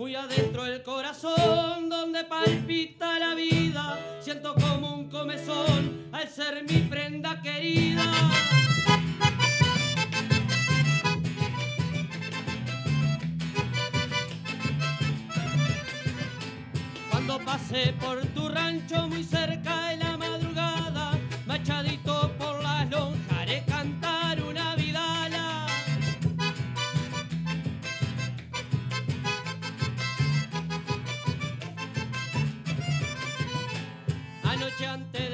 muy adentro del corazón, donde palpita la vida, siento como un comezón al ser mi prenda querida. Cuando pasé por tu rancho muy cerca de la madrugada, machadito por las lonjas, haré cantar una vidala. Anoche antes